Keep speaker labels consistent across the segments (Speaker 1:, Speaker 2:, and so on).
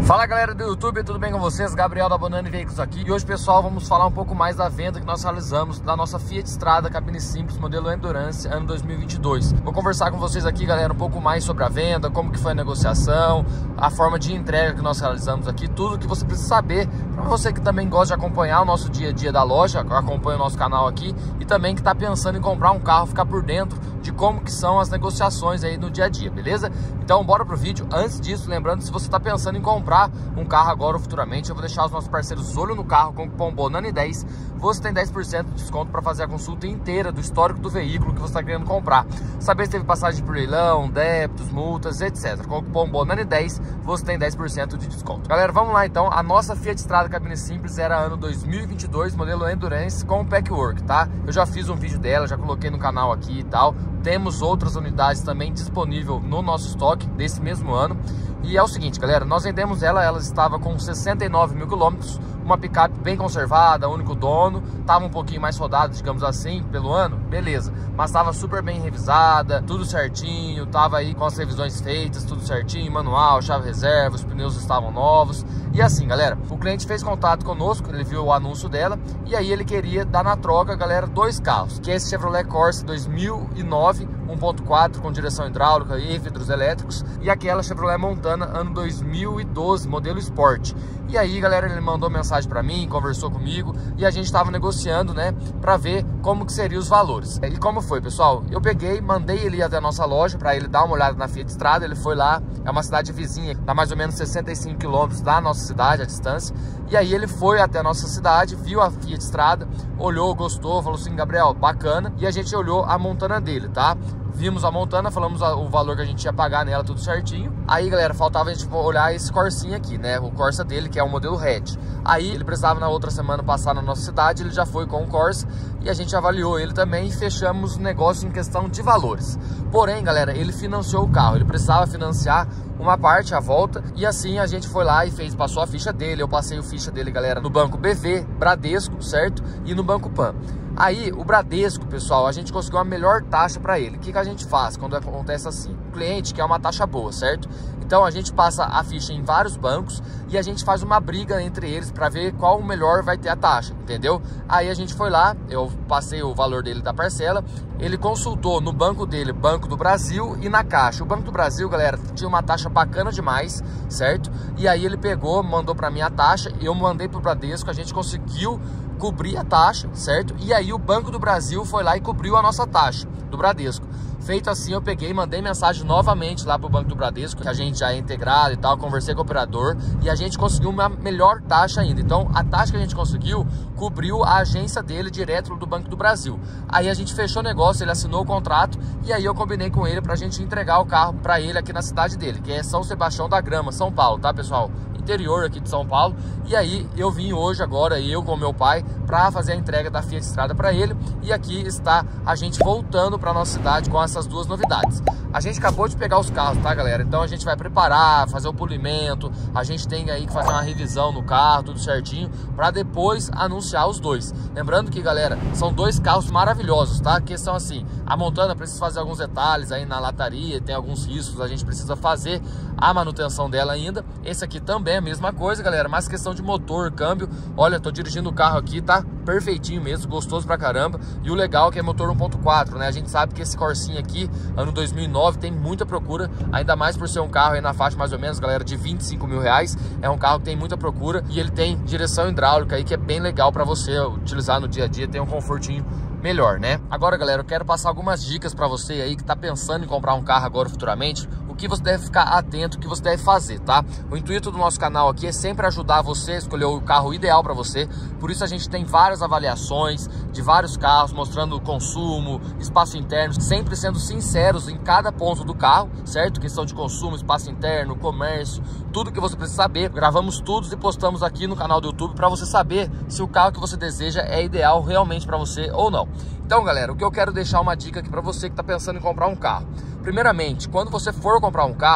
Speaker 1: Fala galera do YouTube, tudo bem com vocês? Gabriel da Bonani Veículos aqui. E hoje, pessoal, vamos falar um pouco mais da venda que nós realizamos da nossa Fiat Strada cabine simples, modelo Endurance, ano 2022. Vou conversar com vocês aqui, galera, um pouco mais sobre a venda, como que foi a negociação, a forma de entrega que nós realizamos aqui, tudo que você precisa saber para você que também gosta de acompanhar o nosso dia a dia da loja, acompanha o nosso canal aqui e também que está pensando em comprar um carro, ficar por dentro de como que são as negociações aí no dia a dia, beleza? Então bora pro vídeo. Antes disso, lembrando, se você está pensando em comprar um carro agora ou futuramente, eu vou deixar os nossos parceiros Olho no Carro com o cupom BONANI10. Você tem 10% de desconto para fazer a consulta inteira do histórico do veículo que você está querendo comprar. Saber se teve passagem por leilão, débitos, multas, etc. Com o cupom BONANI10, você tem 10% de desconto. Galera, vamos lá então. A nossa Fiat Strada cabine simples era ano 2022, modelo Endurance com Packwork, tá? Eu já fiz um vídeo dela, já coloquei no canal aqui e tal. Temos outras unidades também disponível no nosso estoque desse mesmo ano. E é o seguinte, galera, nós vendemos ela estava com 69 mil quilômetros, uma picape bem conservada, único dono, estava um pouquinho mais rodada, digamos assim, pelo ano, beleza, mas estava super bem revisada, tudo certinho, estava aí com as revisões feitas, tudo certinho, manual, chave reserva, os pneus estavam novos. E assim, galera, o cliente fez contato conosco, ele viu o anúncio dela e aí ele queria dar na troca, galera, dois carros, que é esse Chevrolet Corsa 2009 1.4 com direção hidráulica e vidros elétricos, e aquela Chevrolet Montana ano 2012 modelo Sport. E aí, galera, ele mandou mensagem para mim, conversou comigo e a gente estava negociando, né, para ver como que seriam os valores. E como foi, pessoal? Eu peguei, mandei ele até a nossa loja para ele dar uma olhada na Fiat Strada. Ele foi lá, é uma cidade vizinha, dá mais ou menos 65 quilômetros da nossa cidade, a distância. E aí ele foi até a nossa cidade, viu a Fiat Strada, olhou, gostou, falou assim: Gabriel, bacana. E a gente olhou a Montana dele, tá? Vimos a Montana, falamos o valor que a gente ia pagar nela, tudo certinho. Aí, galera, faltava a gente olhar esse Corsinha aqui, né? O Corsa dele, que é o modelo hatch. Aí, ele precisava na outra semana passar na nossa cidade, ele já foi com o Corsa e a gente avaliou ele também e fechamos o negócio em questão de valores. Porém, galera, ele financiou o carro, ele precisava financiar uma parte, a volta, e assim a gente foi lá e passou a ficha dele. Eu passei a ficha dele, galera, no banco BV, Bradesco, certo? E no banco Pan. Aí, o Bradesco, pessoal, a gente conseguiu uma melhor taxa para ele. O que a gente faz quando acontece assim? O cliente quer uma taxa boa, certo? Então, a gente passa a ficha em vários bancos e a gente faz uma briga entre eles para ver qual o melhor vai ter a taxa, entendeu? Aí, a gente foi lá, eu passei o valor dele da parcela, ele consultou no banco dele, Banco do Brasil, e na Caixa. O Banco do Brasil, galera, tinha uma taxa bacana demais, certo? E aí, ele pegou, mandou para mim a taxa, eu mandei pro Bradesco, a gente conseguiu cobrir a taxa, certo? E aí o Banco do Brasil foi lá e cobriu a nossa taxa do Bradesco. Feito assim, eu peguei e mandei mensagem novamente lá pro Banco do Bradesco, que a gente já é integrado e tal, conversei com o operador e a gente conseguiu uma melhor taxa ainda. Então, a taxa que a gente conseguiu cobriu a agência dele direto do Banco do Brasil. Aí a gente fechou o negócio, ele assinou o contrato e aí eu combinei com ele pra gente entregar o carro pra ele aqui na cidade dele, que é São Sebastião da Grama, São Paulo, tá, pessoal? Interior aqui de São Paulo. E aí eu vim hoje agora, eu com meu pai, para fazer a entrega da Fiat Strada para ele. E aqui está a gente voltando para nossa cidade com essas duas novidades. A gente acabou de pegar os carros, tá, galera? Então a gente vai preparar, fazer o polimento, a gente tem aí que fazer uma revisão no carro, tudo certinho, para depois anunciar os dois. Lembrando que, galera, são dois carros maravilhosos, tá? Que são assim, a Montana precisa fazer alguns detalhes aí na lataria, tem alguns riscos, a gente precisa fazer a manutenção dela ainda. Esse aqui também é a mesma coisa, galera, mas questão de motor, câmbio, olha, tô dirigindo o carro aqui, tá perfeitinho mesmo, gostoso pra caramba. E o legal é que é motor 1.4, né? A gente sabe que esse Corsinha aqui, ano 2009, tem muita procura, ainda mais por ser um carro aí na faixa mais ou menos, galera, de 25 mil reais. É um carro que tem muita procura e ele tem direção hidráulica aí, que é bem legal pra você utilizar no dia a dia, tem um confortinho melhor, né? Agora, galera, eu quero passar algumas dicas pra você aí que tá pensando em comprar um carro agora futuramente. O que você deve ficar atento, o que você deve fazer, tá? O intuito do nosso canal aqui é sempre ajudar você a escolher o carro ideal para você. Por isso a gente tem várias avaliações de vários carros, mostrando o consumo, espaço interno, sempre sendo sinceros em cada ponto do carro, certo? Questão de consumo, espaço interno, comércio, tudo que você precisa saber. Gravamos tudo e postamos aqui no canal do YouTube para você saber se o carro que você deseja é ideal realmente para você ou não. Então, galera, o que eu quero deixar uma dica aqui para você que está pensando em comprar um carro. Primeiramente, quando você for comprar um carro,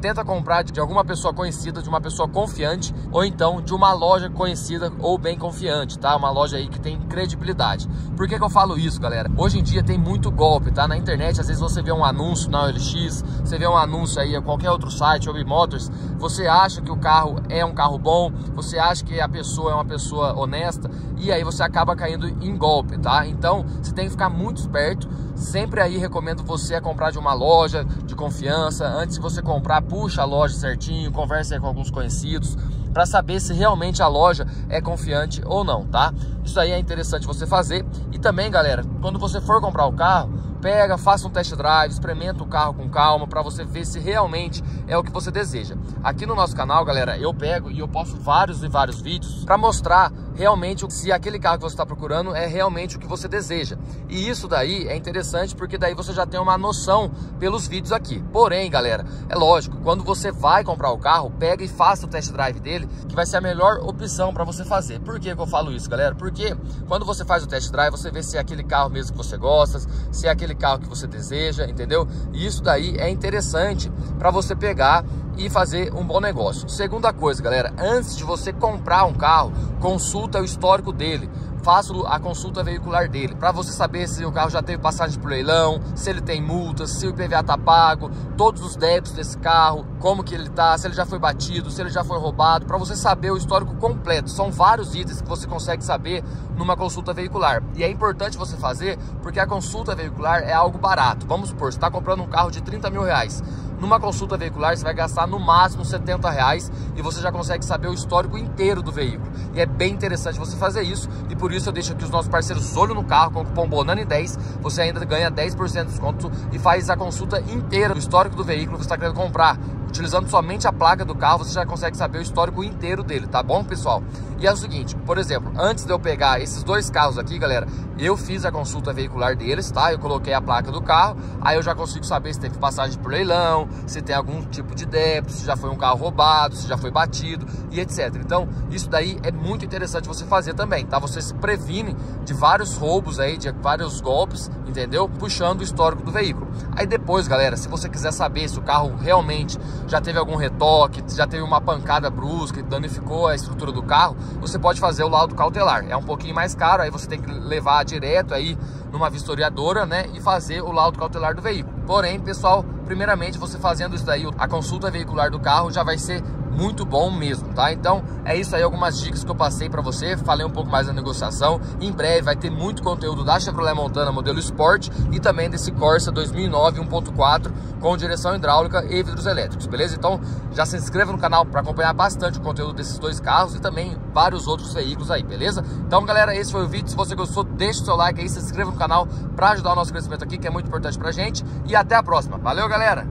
Speaker 1: tenta comprar de alguma pessoa conhecida, de uma pessoa confiante, ou então de uma loja conhecida ou bem confiante, tá? Uma loja aí que tem credibilidade. Por que eu falo isso, galera? Hoje em dia tem muito golpe, tá? Na internet, às vezes você vê um anúncio na OLX, você vê um anúncio aí a qualquer outro site, Webmotors, você acha que o carro é um carro bom, você acha que a pessoa é uma pessoa honesta, e aí você acaba caindo em golpe, tá? Então, você tem que ficar muito esperto. Sempre aí recomendo você comprar de uma loja de confiança. Antes de você comprar, puxa a loja certinho, converse aí com alguns conhecidos para saber se realmente a loja é confiante ou não, tá? Isso aí é interessante você fazer. E também, galera, quando você for comprar o carro, pega, faça um test drive, experimenta o carro com calma para você ver se realmente é o que você deseja. Aqui no nosso canal, galera, eu pego e eu posto vários e vários vídeos para mostrar realmente se aquele carro que você está procurando é realmente o que você deseja. E isso daí é interessante porque daí você já tem uma noção pelos vídeos aqui. Porém, galera, é lógico, quando você vai comprar o carro, pega e faça o test drive dele, que vai ser a melhor opção para você fazer. Por que eu falo isso, galera? Porque quando você faz o test drive, você vê se é aquele carro mesmo que você gosta, se é aquele carro que você deseja, entendeu? E isso daí é interessante para você pegar e fazer um bom negócio. Segunda coisa, galera, antes de você comprar um carro, consulta o histórico dele. Faça a consulta veicular dele, para você saber se o carro já teve passagem por leilão, se ele tem multas, se o IPVA tá pago, todos os débitos desse carro, como que ele tá, se ele já foi batido, se ele já foi roubado, para você saber o histórico completo. São vários itens que você consegue saber numa consulta veicular. E é importante você fazer, porque a consulta veicular é algo barato. Vamos supor, você está comprando um carro de 30 mil reais. Numa consulta veicular você vai gastar no máximo 70 reais e você já consegue saber o histórico inteiro do veículo. E é bem interessante você fazer isso, e por isso eu deixo aqui os nossos parceiros Olho no Carro com o cupom BONANI10. Você ainda ganha 10% de desconto e faz a consulta inteira do histórico do veículo que você está querendo comprar. Utilizando somente a placa do carro, você já consegue saber o histórico inteiro dele, tá bom, pessoal? E é o seguinte, por exemplo, antes de eu pegar esses dois carros aqui, galera, eu fiz a consulta veicular deles, tá? Eu coloquei a placa do carro, aí eu já consigo saber se teve passagem por leilão, se tem algum tipo de débito, se já foi um carro roubado, se já foi batido e etc. Então, isso daí é muito interessante você fazer também, tá? Você se previne de vários roubos aí, de vários golpes, entendeu? Puxando o histórico do veículo. Aí depois, galera, se você quiser saber se o carro realmente já teve algum retoque, já teve uma pancada brusca e danificou a estrutura do carro, você pode fazer o laudo cautelar. É um pouquinho mais caro, aí você tem que levar direto aí numa vistoriadora, né, e fazer o laudo cautelar do veículo. Porém, pessoal, primeiramente você fazendo isso daí, a consulta veicular do carro já vai ser muito bom mesmo, tá? Então é isso aí, algumas dicas que eu passei para você, falei um pouco mais da negociação. Em breve vai ter muito conteúdo da Chevrolet Montana modelo Sport e também desse Corsa 2009 1.4 com direção hidráulica e vidros elétricos, beleza? Então já se inscreva no canal para acompanhar bastante o conteúdo desses dois carros e também vários outros veículos aí, beleza? Então, galera, esse foi o vídeo. Se você gostou, deixa o seu like aí, se inscreva no canal para ajudar o nosso crescimento aqui, que é muito importante pra gente, e até a próxima. Valeu, galera!